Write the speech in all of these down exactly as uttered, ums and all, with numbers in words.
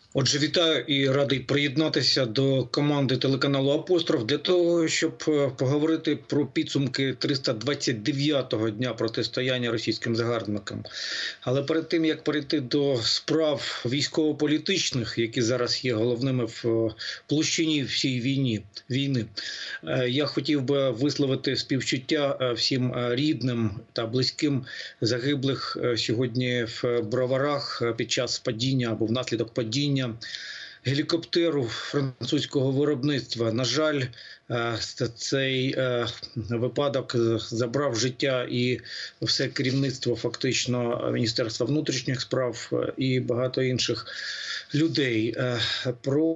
Отже, вітаю і радий приєднатися до команди телеканалу «Апостроф» для того, щоб поговорити про підсумки триста двадцять дев'ятого дня протистояння російським загарбникам. Але перед тим, як перейти до справ військово-політичних, які зараз є головними в площині всій війні, війни, я хотів би висловити співчуття всім рідним та близьким загиблих сьогодні в Броварах під час падіння або внаслідок падіння гелікоптеру французького виробництва. На жаль, цей випадок забрав життя і все керівництво фактично Міністерства внутрішніх справ і багато інших людей. Про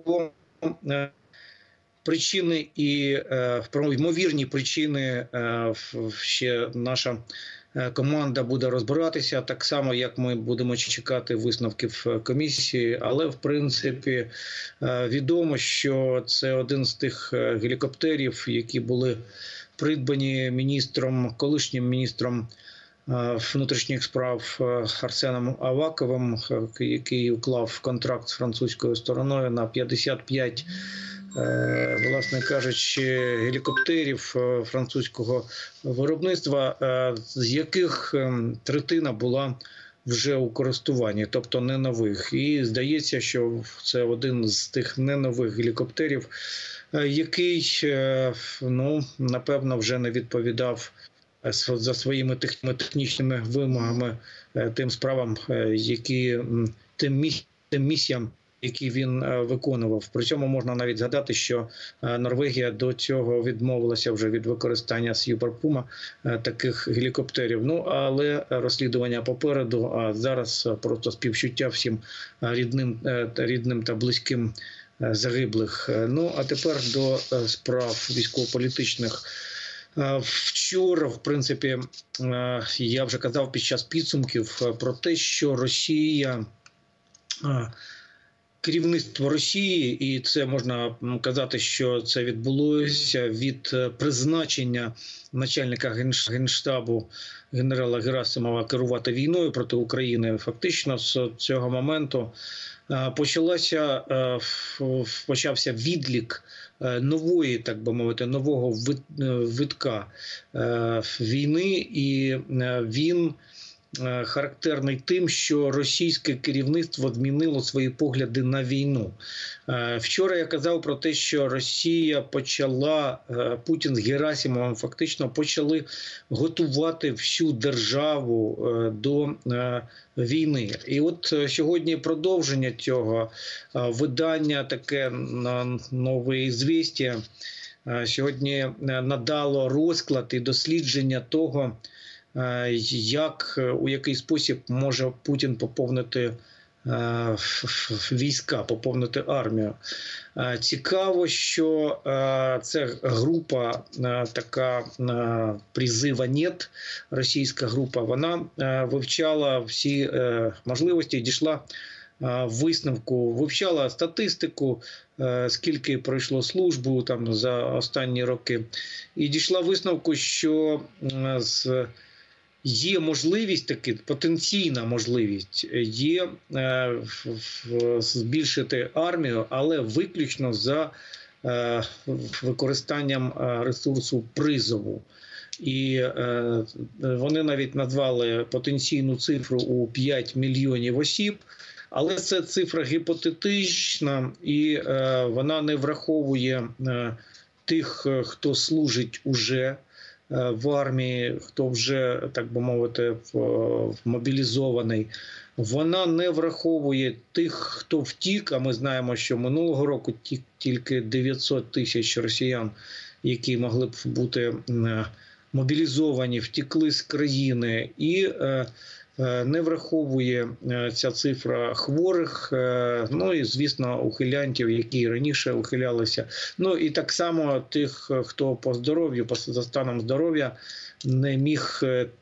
причини і про ймовірні причини ще наша команда буде розбиратися, так само, як ми будемо чекати висновків комісії. Але, в принципі, відомо, що це один з тих гелікоптерів, які були придбані міністром, колишнім міністром внутрішніх справ Арсеном Аваковим, який уклав контракт з французькою стороною на п'ятдесят п'ять, власне кажучи, гелікоптерів французького виробництва, з яких третина була вже у користуванні, тобто не нових. І здається, що це один з тих не нових гелікоптерів, який, ну, напевно, вже не відповідав за своїми технічними вимогами тим справам, які, тим місіям, які він виконував. При цьому можна навіть згадати, що Норвегія до цього відмовилася вже від використання Супер Пума таких гелікоптерів. Ну, але розслідування попереду, а зараз просто співчуття всім рідним, рідним та близьким загиблих. Ну, а тепер до справ військово-політичних. Вчора, в принципі, я вже казав під час підсумків про те, що Росія, керівництво Росії, і це можна казати, що це відбулося від призначення начальника Генштабу генерала Герасимова керувати війною проти України. Фактично з цього моменту почалася, почався відлік нової, так би мовити, нового витка війни, і він характерний тим, що російське керівництво змінило свої погляди на війну. Вчора я казав про те, що Росія почала, Путін з Герасимовим фактично почали готувати всю державу до війни. І от сьогодні продовження цього видання, таке «Нове Ізвістія», сьогодні надало розклад і дослідження того, як, у який спосіб може Путін поповнити війська, поповнити армію. Цікаво, що це група така «Призива нет», російська група, вона вивчала всі можливості, дійшла висновку, вивчала статистику, скільки пройшло службу там за останні роки, і дійшла висновку, що з Є можливість, таки потенційна можливість, є е, збільшити армію, але виключно за е, використанням ресурсу призову. І е, вони навіть назвали потенційну цифру у п'ять мільйонів осіб, але це цифра гіпотетична, і е, вона не враховує е, тих, хто служить уже в армії, хто вже, так би мовити, мобілізований. Вона не враховує тих, хто втік, а ми знаємо, що минулого року тільки дев'ятсот тисяч росіян, які могли б бути мобілізовані, втікли з країни, і не враховує ця цифра хворих, ну і, звісно, ухилянтів, які раніше ухилялися. Ну і так само тих, хто по здоров'ю, за станом здоров'я не міг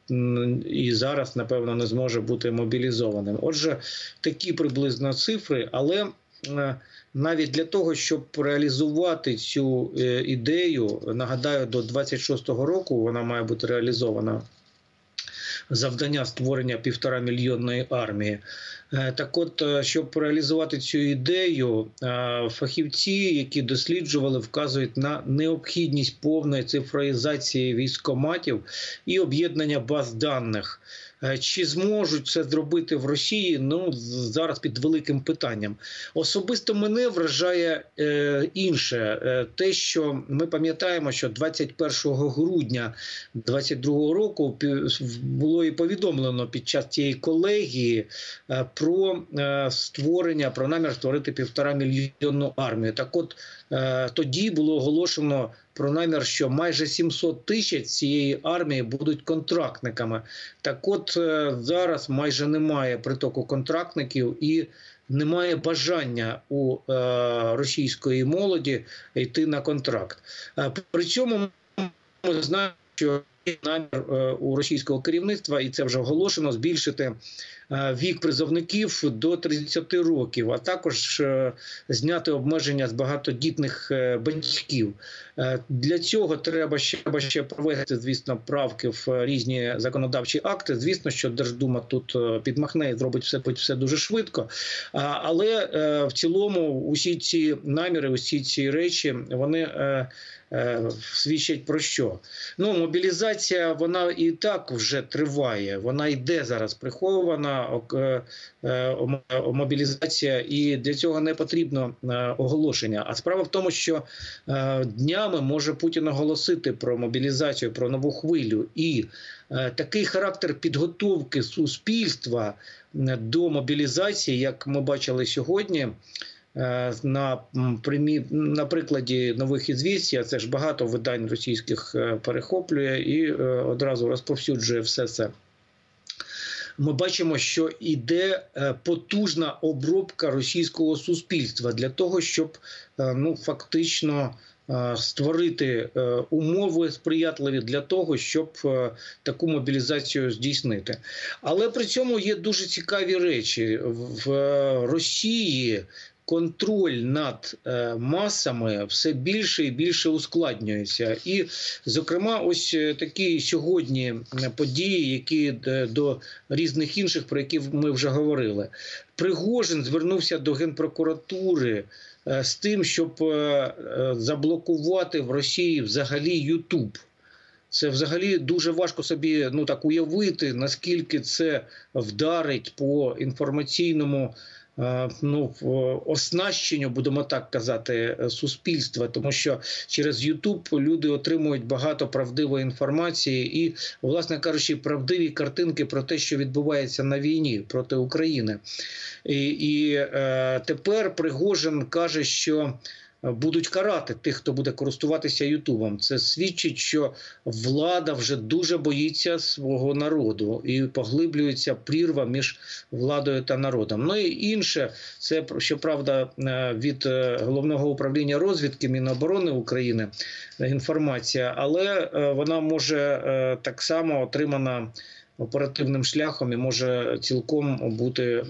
і зараз, напевно, не зможе бути мобілізованим. Отже, такі приблизно цифри, але навіть для того, щоб реалізувати цю ідею, нагадаю, до двадцять шостого року вона має бути реалізована, завдання створення півтора мільйонної армії. Так от, щоб реалізувати цю ідею, фахівці, які досліджували, вказують на необхідність повної цифровізації військкоматів і об'єднання баз даних. Чи зможуть це зробити в Росії? Ну, зараз під великим питанням. Особисто мене вражає е, інше. Е, те, що ми пам'ятаємо, що двадцять першого грудня двадцять другого року було і повідомлено під час цієї колегії е, про е, створення, про намір створити півтора мільйонну армію. Так от, е, тоді було оголошено про намір, що майже сімсот тисяч цієї армії будуть контрактниками. Так от, зараз майже немає притоку контрактників і немає бажання у е, російської молоді йти на контракт. При цьому ми знаємо, що намір у російського керівництва, і це вже оголошено, збільшити вік призовників до тридцяти років, а також зняти обмеження з багатодітних батьків. Для цього треба ще, треба ще провести, звісно, правки в різні законодавчі акти. Звісно, що Держдума тут підмахне і зробить все, все дуже швидко. Але в цілому усі ці наміри, усі ці речі, вони свідчать про що? Ну, мобілізація, вона і так вже триває, вона йде зараз прихована, мобілізація, і для цього не потрібно оголошення. А справа в тому, що днями може Путін оголосити про мобілізацію, про нову хвилю, і такий характер підготовки суспільства до мобілізації, як ми бачили сьогодні, на, на прикладі нових «Ізвістій», це ж багато видань російських перехоплює і одразу розповсюджує все це. Ми бачимо, що йде потужна обробка російського суспільства для того, щоб ну, фактично створити умови сприятливі для того, щоб таку мобілізацію здійснити. Але при цьому є дуже цікаві речі. В Росії контроль над масами все більше і більше ускладнюється. І, зокрема, ось такі сьогодні події, які до різних інших, про які ми вже говорили. Пригожин звернувся до Генпрокуратури з тим, щоб заблокувати в Росії взагалі Ютуб. Це взагалі дуже важко собі ну, так уявити, наскільки це вдарить по інформаційному ну, оснащенню, будемо так казати, суспільства, тому що через Ютуб люди отримують багато правдивої інформації і, власне кажучи, правдиві картинки про те, що відбувається на війні проти України. І, і е, тепер Пригожин каже, що будуть карати тих, хто буде користуватися Ютубом. Це свідчить, що влада вже дуже боїться свого народу і поглиблюється прірва між владою та народом. Ну і інше, це, щоправда, від Головного управління розвідки Міноборони України інформація, але вона може так само отримана оперативним шляхом і може цілком бути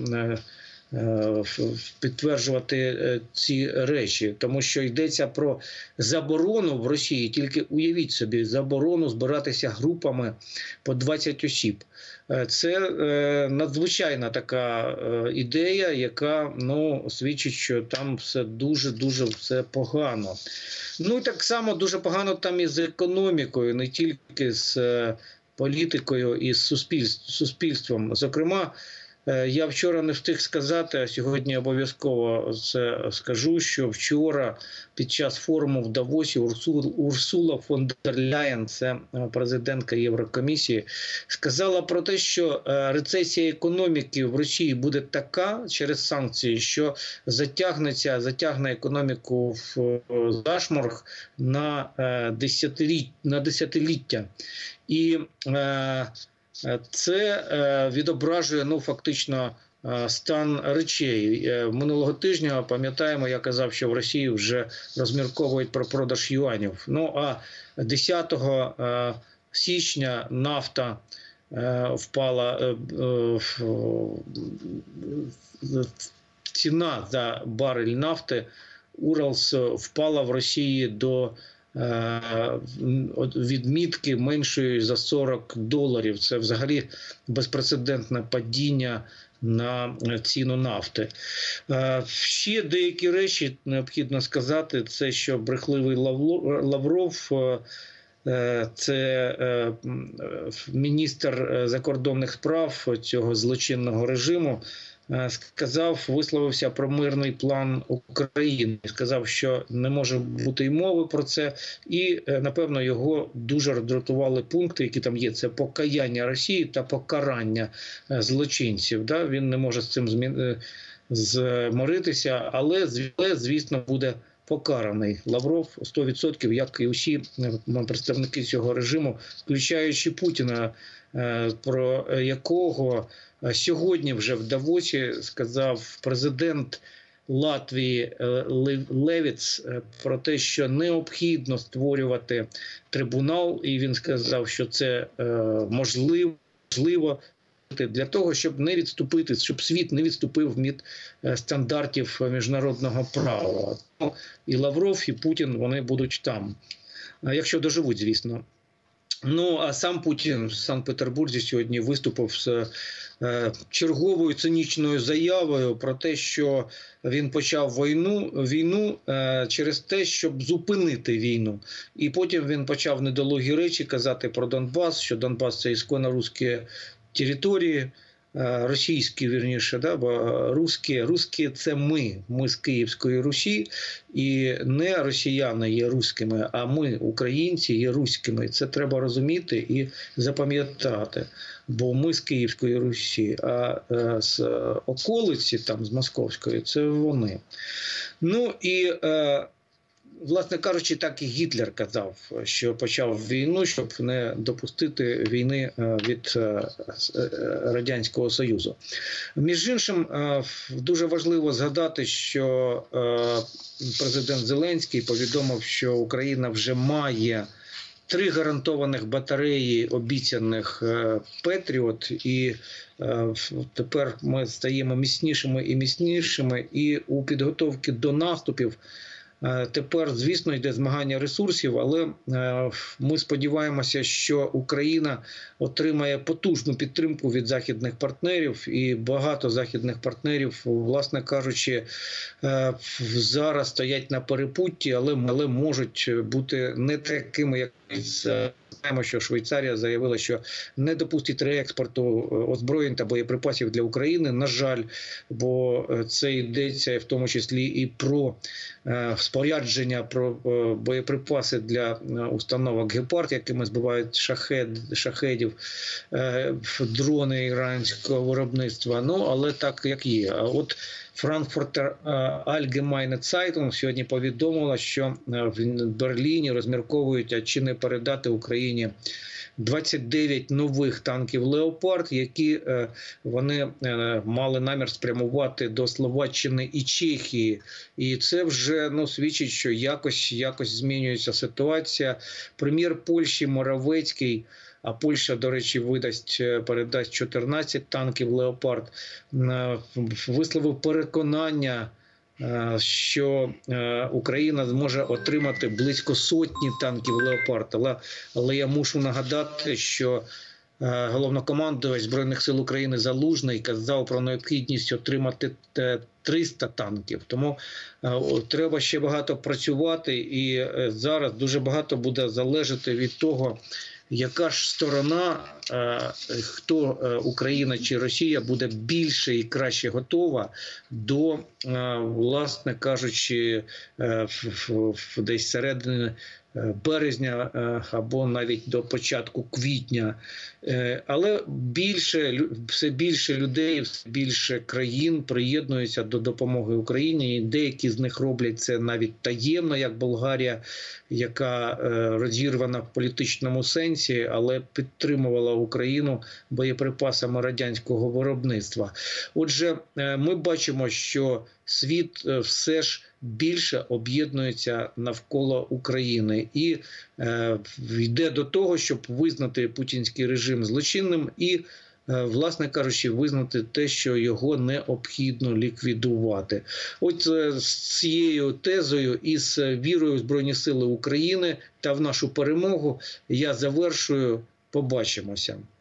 підтверджувати ці речі, тому що йдеться про заборону в Росії, тільки уявіть собі, заборону збиратися групами по двадцять осіб. Це надзвичайна така ідея, яка ну, свідчить, що там все дуже-дуже все погано. Ну і так само дуже погано там і з економікою, не тільки з політикою і з суспільством. Зокрема, я вчора не встиг сказати, а сьогодні обов'язково це скажу, що вчора під час форуму в Давосі Урсула фон дер Ляєн, це президентка Єврокомісії, сказала про те, що рецесія економіки в Росії буде така через санкції, що затягнеться, затягне економіку в зашморг на десятиліття. На десятиліття. І це відображує, ну, фактично, стан речей. Минулого тижня, пам'ятаємо, я казав, що в Росії вже розмірковують про продаж юанів. Ну, а десятого січня нафта впала, ціна за барель нафти Уралс впала в Росії до відмітки меншої за сорок доларів. Це взагалі безпрецедентне падіння на ціну нафти. Ще деякі речі необхідно сказати, це що брехливий Лавров, це міністр закордонних справ цього злочинного режиму, сказав, висловився про мирний план України. Сказав, що не може бути й мови про це. І, напевно, його дуже роздратували пункти, які там є. Це покаяння Росії та покарання злочинців. Да? Він не може з цим змі... змиритися, але, звісно, буде покараний Лавров сто відсотків, як і усі представники цього режиму, включаючи Путіна, про якого сьогодні вже в Давосі сказав президент Латвії Левіц про те, що необхідно створювати трибунал, і він сказав, що це можливо, можливо для того, щоб не відступити, щоб світ не відступив від стандартів міжнародного права. І Лавров, і Путін, вони будуть там, якщо доживуть, звісно. Ну, а сам Путін в Санкт-Петербурзі сьогодні виступив з е, черговою цинічною заявою про те, що він почав війну, війну е, через те, щоб зупинити війну. І потім він почав недолугі речі казати про Донбас, що Донбас – це ісконно русські території, російські, вірніше, да, бо русські, русські – це ми, ми з Київської Русі, і не росіяни є руськими, а ми, українці, є руськими. Це треба розуміти і запам'ятати, бо ми з Київської Русі, а з околиці, там, з Московської, це вони. Ну і власне кажучи, так і Гітлер казав, що почав війну, щоб не допустити війни від Радянського Союзу. Між іншим, дуже важливо згадати, що президент Зеленський повідомив, що Україна вже має три гарантованих батареї обіцяних «Петріот», і тепер ми стаємо міцнішими і міцнішими, і у підготовці до наступів тепер, звісно, йде змагання ресурсів, але ми сподіваємося, що Україна отримає потужну підтримку від західних партнерів, і багато західних партнерів, власне кажучи, зараз стоять на перепутті, але, але можуть бути не такими, як знаємо, що Швейцарія заявила, що не допустить реекспорту озброєнь та боєприпасів для України, на жаль, бо це йдеться в тому числі і про спорядження, про боєприпаси для установок «Гепард», якими збивають шахед, шахедів, дрони іранського виробництва. Ну, але так, як є. А от Frankfurter Allgemeine Zeitung сьогодні повідомила, що в Берліні розмірковують, а чи не передати Україні двадцять дев'ять нових танків «Леопард», які вони мали намір спрямувати до Словаччини і Чехії. І це вже, ну, свідчить, що якось, якось змінюється ситуація. Прем'єр Польщі Моравецький, а Польща, до речі, видасть, передасть чотирнадцять танків «Леопард», висловив переконання, що Україна зможе отримати близько сотні танків «Леопард». Але, але я мушу нагадати, що головнокомандувач Збройних сил України Залужний казав про необхідність отримати триста танків. Тому треба ще багато працювати, і зараз дуже багато буде залежати від того, яка ж сторона, хто Україна чи Росія, буде більше і краще готова до, власне кажучи, десь середини березня або навіть до початку квітня. Але більше, все більше людей, все більше країн приєднуються до допомоги Україні. І деякі з них роблять це навіть таємно, як Болгарія, яка розірвана в політичному сенсі, але підтримувала Україну боєприпасами радянського виробництва. Отже, ми бачимо, що світ все ж більше об'єднується навколо України і е, йде до того, щоб визнати путінський режим злочинним і власне кажучи, визнати те, що його необхідно ліквідувати. От з цією тезою і з вірою в Збройні Сили України та в нашу перемогу я завершую. Побачимося.